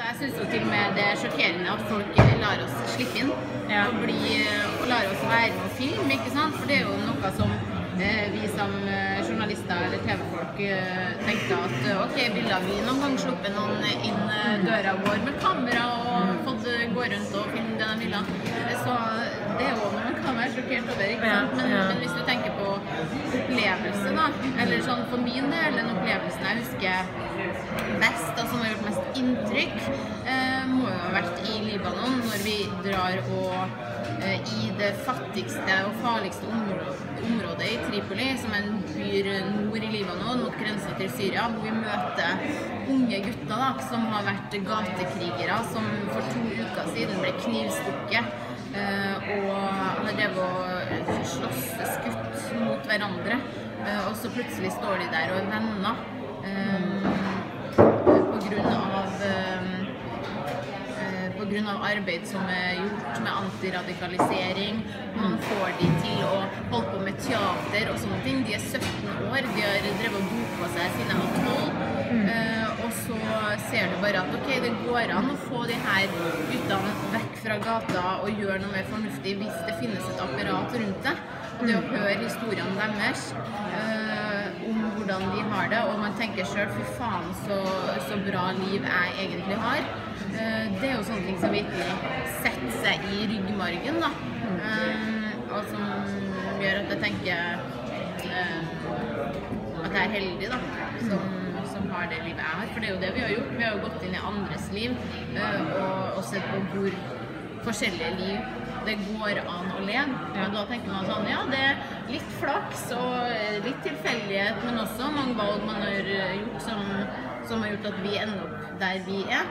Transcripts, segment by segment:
jeg synes jo til og med det sjokkerende at folk lar oss slippe inn og lar oss være med å filme, ikke sant? For det er jo noe som vi som journalister eller TV-folk tenkte at ok, ville vi noen gang sluppet noen inn døra vår med kamera og fått gå rundt og filme det de ville. Så det er jo noe man kan være sjokkert over, ikke sant? Men hvis du tenker på opplevelse da, eller sånn for min del, den opplevelsen jeg husker best, og som har gjort mest inntrykk, må jo ha vært i Libanon når vi drar i det fattigste og farligste området i Tripoli, som en by nord i Libanon mot grensen til Syria, hvor vi møter unge gutter da, som har vært gatekrigere, som for 2 uker siden ble knivstukket og har drevet og slåss skutt mot hverandre, og så plutselig står de der og er venner på grunn av arbeid som er gjort med antiradikalisering. Man får de til å holde på med teater og sånne ting. De er 17 år, de har drevet og bodd på seg siden de var 12. Og så ser du bare at ok, det går an å få de her guttene vekk fra gata og gjøre noe mer fornuftig hvis det finnes et apparat rundt det. Og det å høre historiene deres om hvordan de har det, og man tenker selv, fy faen, så bra liv jeg egentlig har. Det er jo sånne ting som virkelig setter seg i ryggmargen, da. Og som gjør at jeg tenker at jeg er heldig, da, som har det livet jeg har. For det er jo det vi har gjort. Vi har jo gått inn i andres liv og sett på hvor forskjellige liv det går an å leve. Og da tenker man sånn, ja, det er litt flaks og litt tilfeldighet, men også mange valg man har gjort som har gjort at vi ender opp der vi er.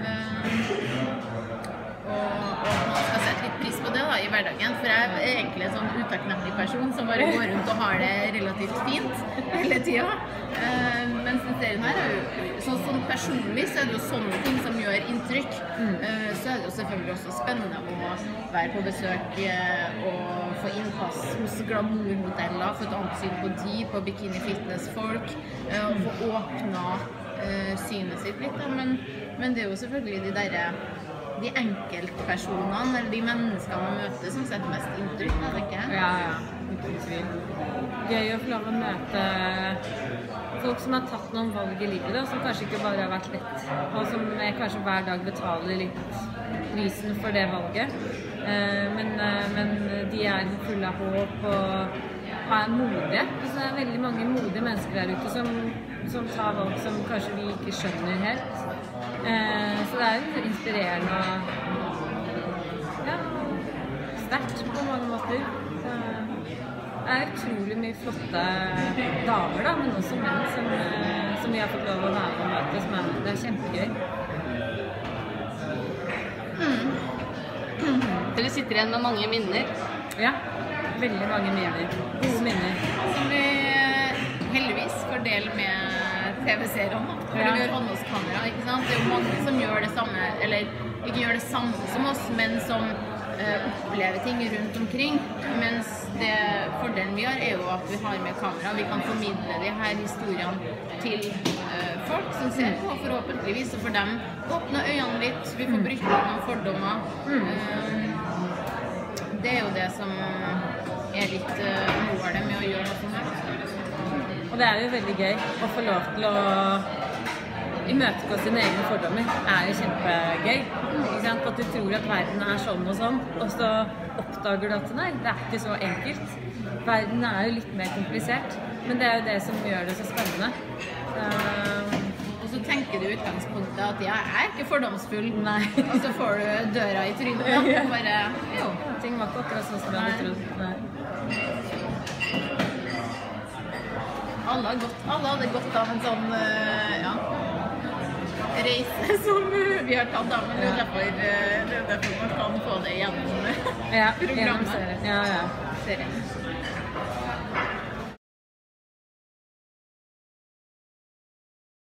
Og man skal sette litt pris på det da, i hverdagen, for jeg er egentlig en sånn utakknemlig person som bare går rundt og har det relativt fint hele tiden. Mens den serien her er jo sånn personlig, så er det jo sånne ting som gjør inntrykk. Så er det jo selvfølgelig også spennende å være på besøk og få innpass hos glamourmodeller, få et annet syn på de, på bikini fitness-folk, og få åpna synet sitt litt, da. Men det er jo selvfølgelig de enkeltpersonene, eller de menneskene man møter, som setter mest inntrykk, da, tenker jeg. Ja, uten tvil. Gøy å få lov å møte folk som har tatt noen valg i livet, da, som kanskje ikke bare har vært lett, og som kanskje hver dag betaler litt prisen for det valget. Men de er fulle av håp og er modige. Så det er veldig mange modige mennesker der ute som tar valg som kanskje vi ikke skjønner helt. Så det er jo inspirerende og sterkt på mange måter. Det er utrolig mye flotte damer, da, men også menn som vi har fått lov å være og møte. Det er kjempegøy. Dere sitter igjen med mange minner. Ja, veldig mange minner. Gode minner. Som vi heldigvis får del med TV-seriene. Fordi vi gjør håndholdskamera, ikke sant? Det er jo mange som gjør det samme, eller ikke gjør det samme som oss, men som opplever ting rundt omkring. Mens fordelen vi har er jo at vi har med kamera. Vi kan formidle de her historiene til folk som ser på, forhåpentligvis, og for dem åpner øynene litt. Vi får bryte noen fordommer. Det er jo det som er litt målet med å gjøre noe sånt her. Og det er jo veldig gøy å få lov til å imøtegå sine egne fordommer. Det er jo kjempegøy. Ikke sant? At du tror at verden er sånn og sånn, og så oppdager du at nei, det er ikke så enkelt. Verden er jo litt mer komplisert, men det er jo det som gjør det så spennende. Og så tenker du i utgangspunktet at ja, jeg er ikke fordomsfull, Nei. Og så får du døra i trynet, og bare, jo. Ting var ikke akkurat sånn som du hadde trodd. Nei. Alle hadde gått av en sånn, reise som vi har tatt av, men det er derfor man kan få det gjennom programmet. Gjennom serien. Ja. Serien.